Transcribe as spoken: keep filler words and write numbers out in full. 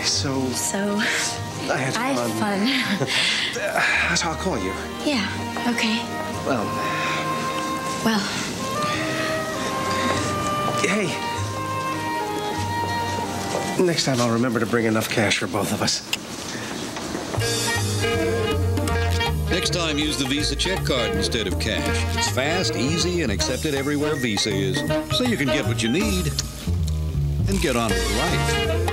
So... So... I had I fun. had fun. So I'll call you. Yeah, okay. Well... Well... Hey. Next time I'll remember to bring enough cash for both of us. Next time, use the Visa check card instead of cash. It's fast, easy, and accepted everywhere Visa is. So you can get what you need and get on with life.